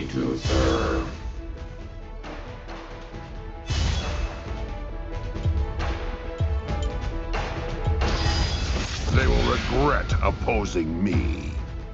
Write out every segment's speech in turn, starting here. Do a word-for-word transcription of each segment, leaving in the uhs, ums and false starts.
ready to serve. They will regret opposing me.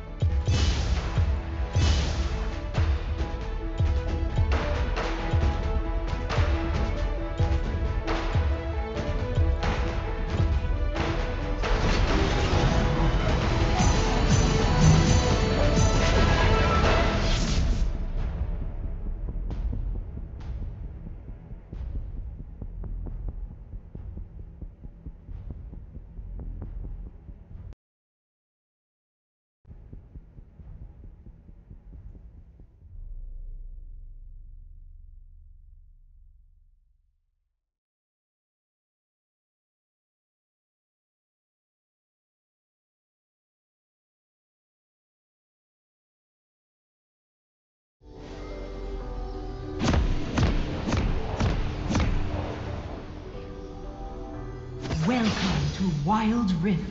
Welcome to Wild Rift.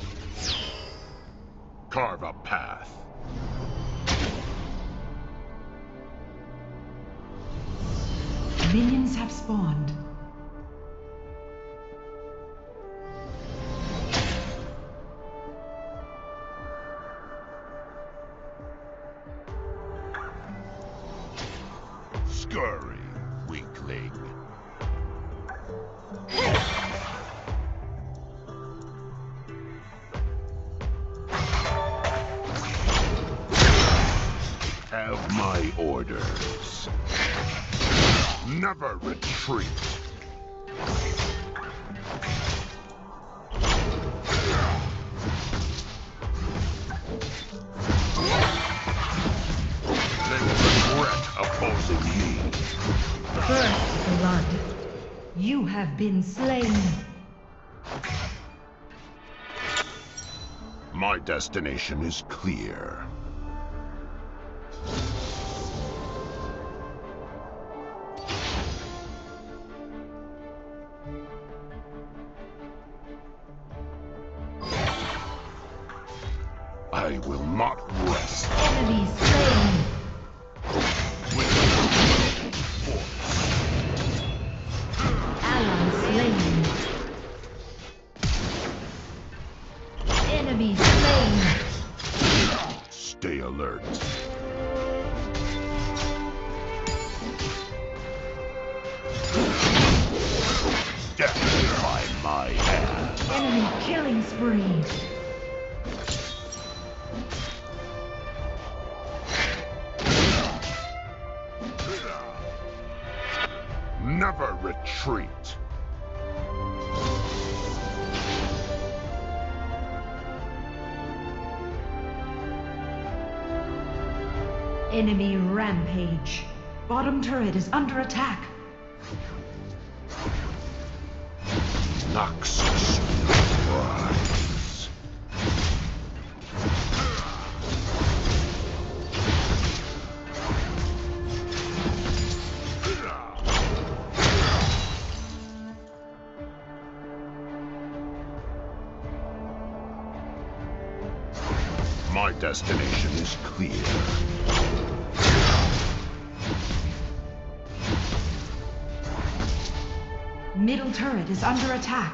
Carve a path. Minions have spawned. Scurry, weakling. Have my orders. Never retreat. They will regret opposing me. First blood. You have been slain. My destination is clear. I will not rest. Enemy slain. With force. Ally slain. Enemy slain. Stay alert. Death by my hand. Enemy killing spree. Never retreat. Enemy rampage. Bottom turret is under attack. Noxus rise. My destination is clear. Middle turret is under attack.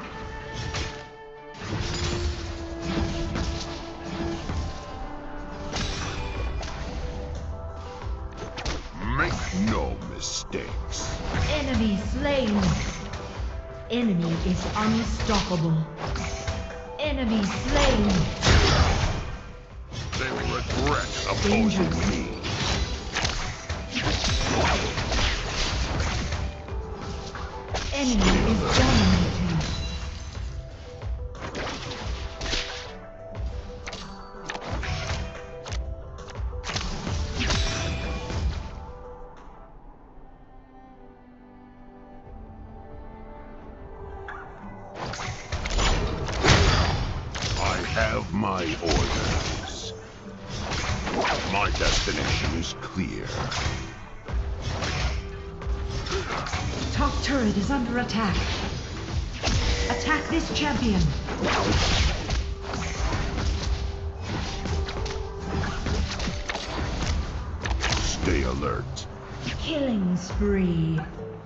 Make no mistakes. Enemy slain. Enemy is unstoppable. Enemy slain. They will regret opposing me. Enemy is dominating. I have my orders. My destination is clear. Top turret is under attack. Attack this champion. Stay alert. Killing spree.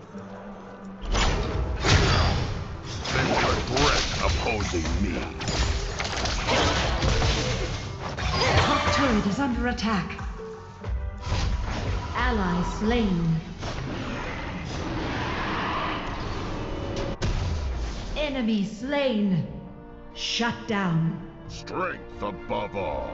Then regret opposing me. Top turret is under attack. Ally slain. Enemy slain. Shut down. Strength above all.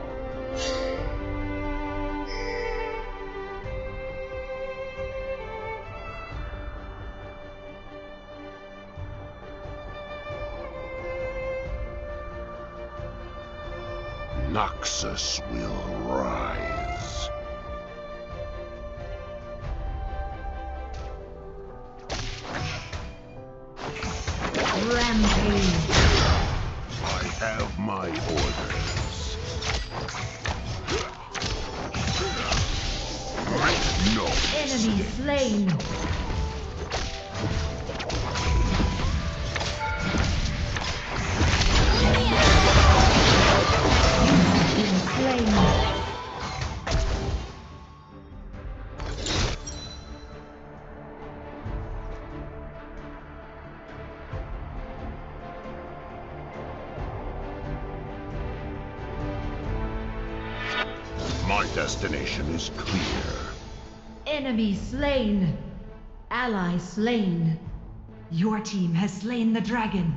Noxus will rise. Rampage. I have my orders. Make no Enemy slain. My destination is clear. Enemy slain. Ally slain. Your team has slain the dragon.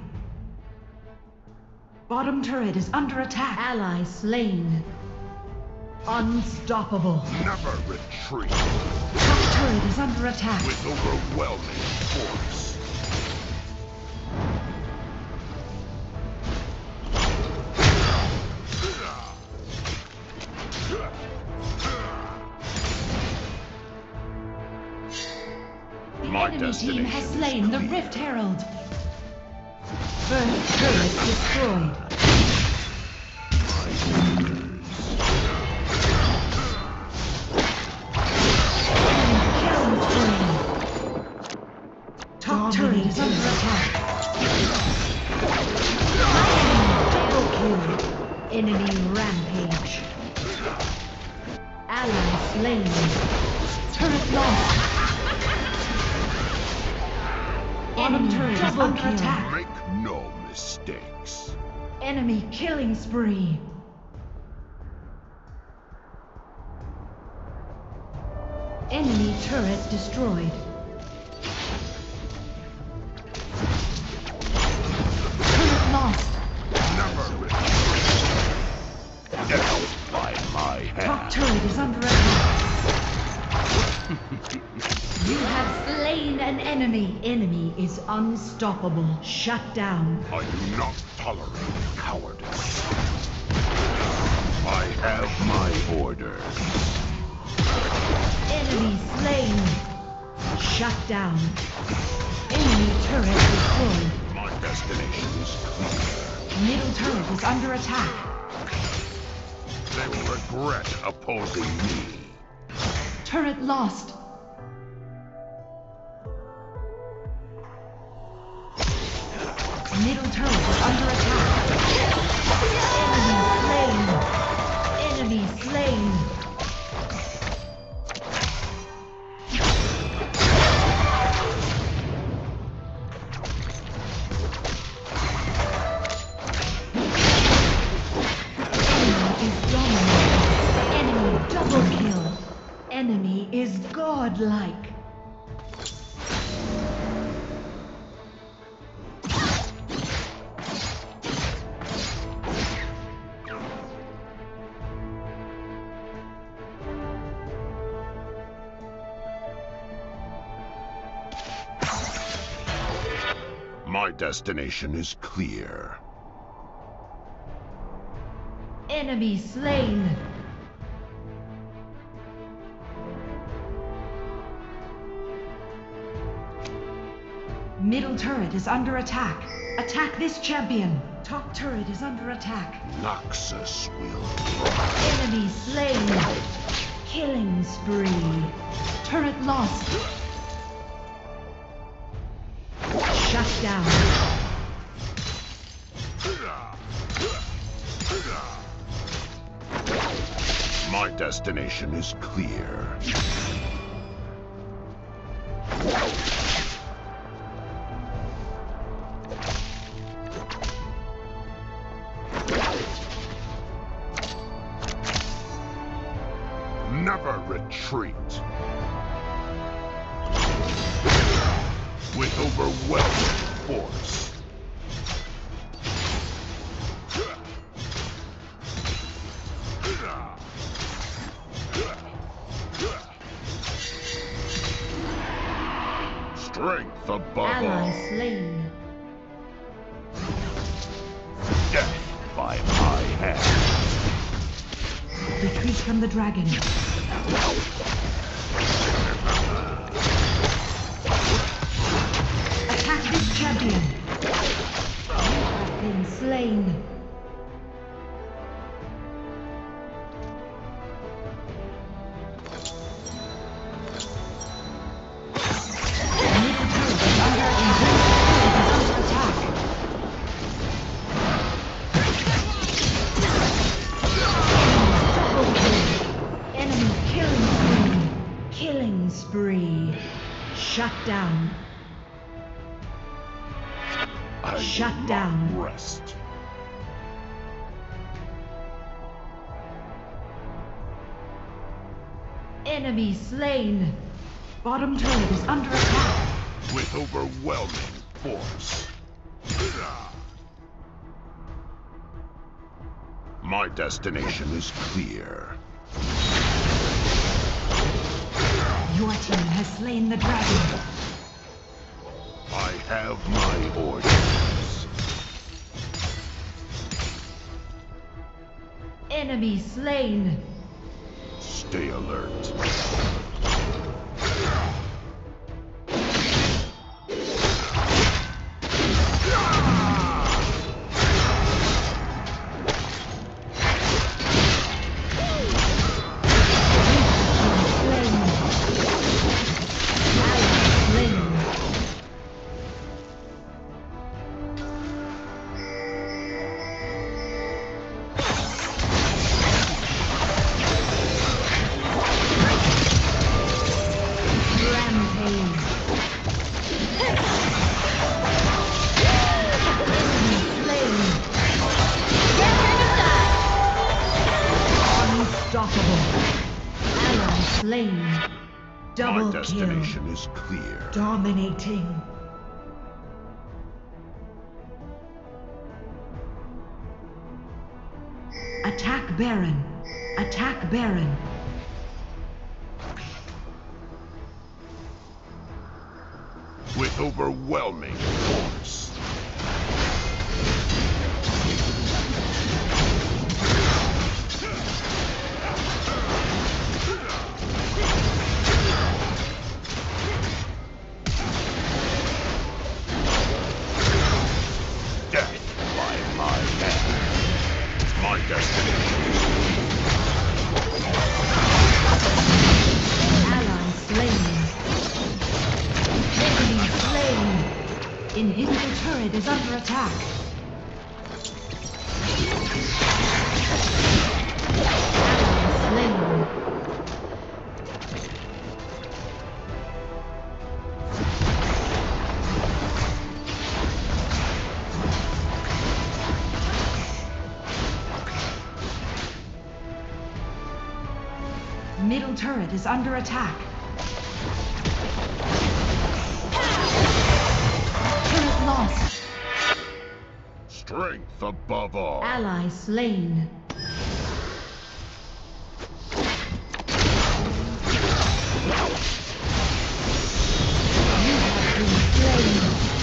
Bottom turret is under attack. Ally slain. Unstoppable. Never retreat. Top turret is under attack. With overwhelming force. My Enemy team has destination slain is the clear. Rift Herald. First turret destroyed. Killing spree. Top turret is under attack. Double kill. Enemy rampage. Ally slain. Turret lost. Bottom turret is under attack. Make no mistakes. Enemy killing spree. Enemy turret destroyed. Turret lost. Never retreat. Death by my Top hand. turret is under attack. You have slain an enemy. Enemy is unstoppable. Shut down. I do not tolerate cowardice. I have my orders. Enemy slain. Shut down. Enemy turret destroyed. My destination is clear. Middle turret is under attack. They will regret opposing me. Turret lost. Middle turret is under attack. Enemy slain. Enemy slain. Enemy is dominated. Enemy double kill. Enemy is godlike. My destination is clear. Enemy slain. Middle turret is under attack. Attack this champion. Top turret is under attack. Noxus will rise. Enemy slain. Killing spree. Turret lost. Shut down. My destination is clear. never retreat. With overwhelming force. Strength above all. Ally slain. Death by my hand. Retreat from the dragon. Attack this champion. You have been slain. Spree. Shut down. I Shut will down. not rest. Enemy slain. Bottom turret is under attack. With overwhelming force. My destination is clear. Your team has slain the dragon. I have my orders. Enemy slain. Stay alert. Slain. Double My destination kill. is clear. Dominating. Attack Baron. Attack Baron. With overwhelming force. Inhibitor turret is under attack. Slain. Middle turret is under attack. Lost. Strength above all. Ally slain. You have been slain.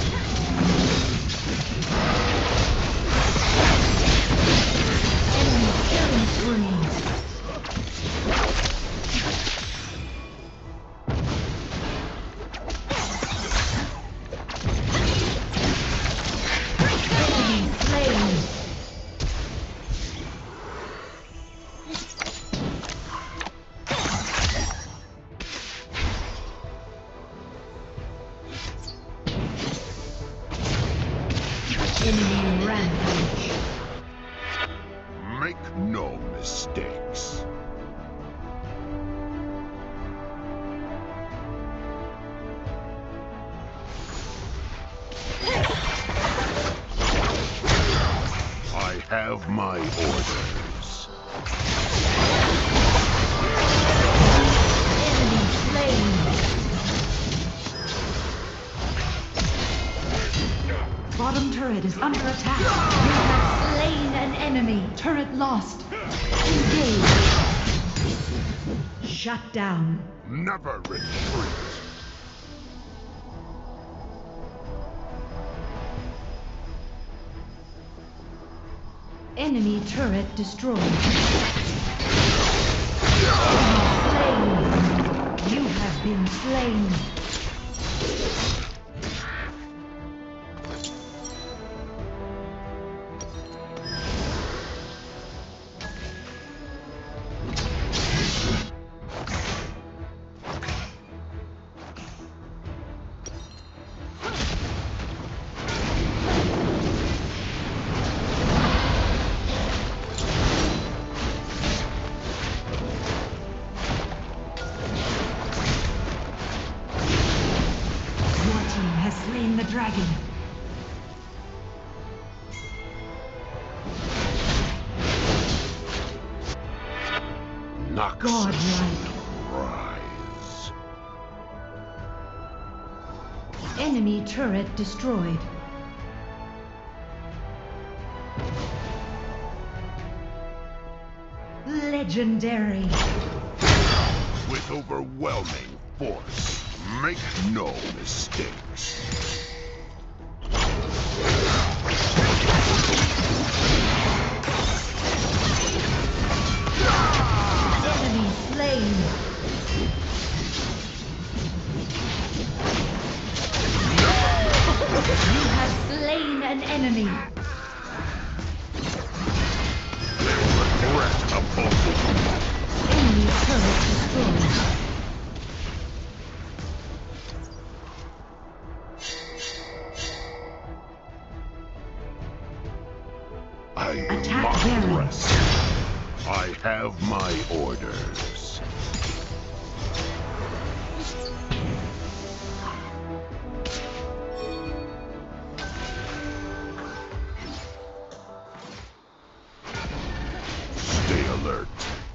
Enemy killing spree. Enemy rampage. Make no mistakes. I have my orders. bottom turret is under attack. You have slain an enemy. Turret lost. Engage. Shut down. Never retreat. Enemy turret destroyed. Slain. You have been slain. Slain the dragon. Noxus, Godlike. rise. Enemy turret destroyed. Legendary. With overwhelming force. Make no mistakes. Enemy slain. You have slain an enemy. Regret opposing. Enemy turret destroyed. I will Attack not Baron. rest. I have my orders. Stay alert.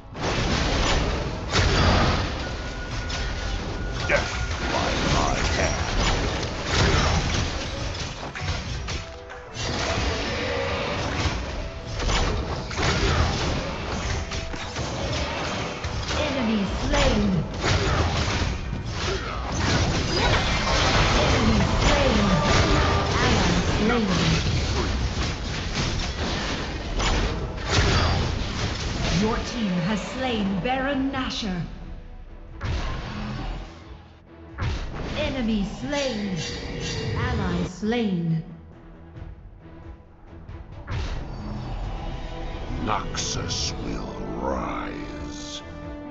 Death by my hand. Enemy slain. Enemy slain. Ally slain. Your team has slain Baron Nashor. Enemy slain. Ally slain. Noxus will rise.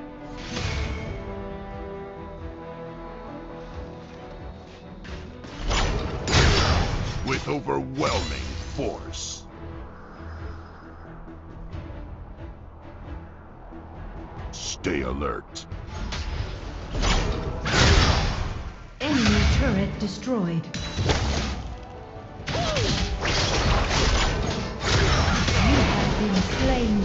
With overwhelming force. Stay alert. Enemy turret destroyed. You have been slain.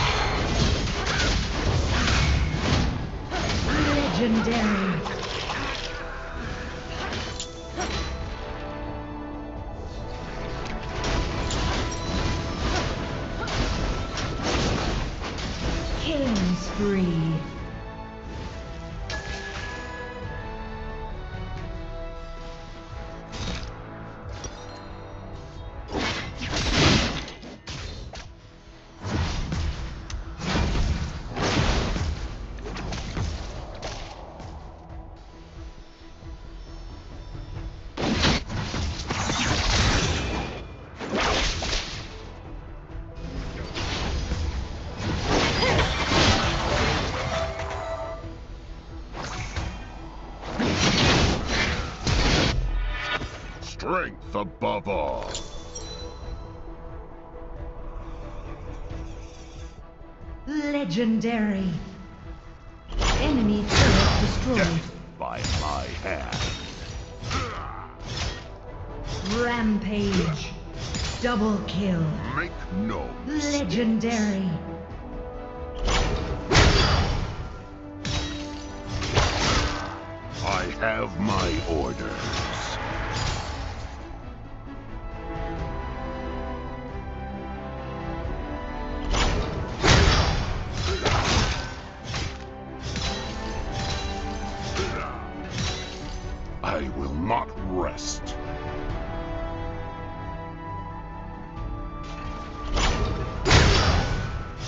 Legendary. Killing spree. Strength above all. Legendary. Enemy turret destroyed. Death by my hand. Rampage. Double kill. Make no mistake. Legendary. I have my orders.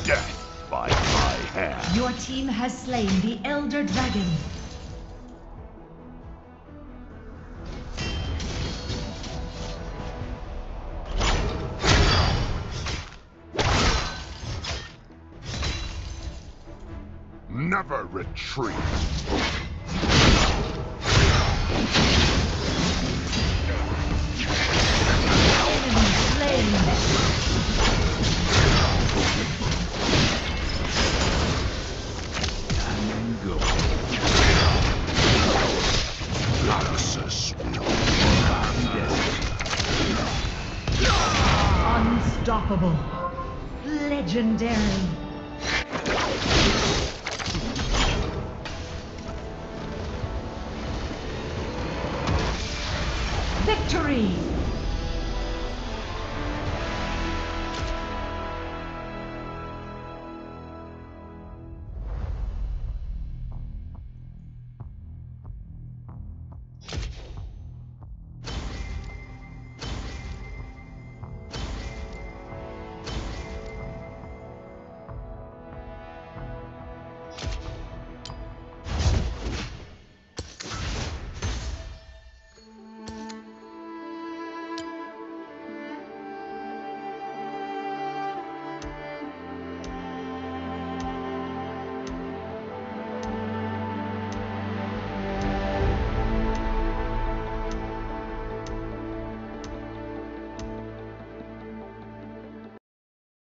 Death by my hand. Your team has slain the Elder Dragon. Never retreat. Enemy slain. And go. Noxus will Unstoppable. Legendary. Victory!